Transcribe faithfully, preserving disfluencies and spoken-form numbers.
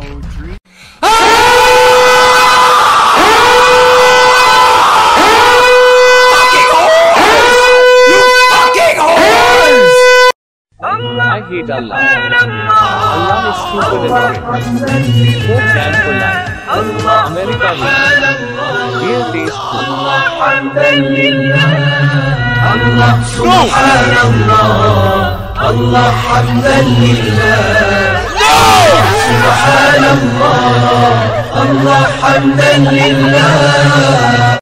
three. I hate Allah. Allah is stupid and great. Coke can for life. America wins. Real taste food. Allah subhanallah. Allah hamdan lillah. Subhanallah. Allah hamdan lillah.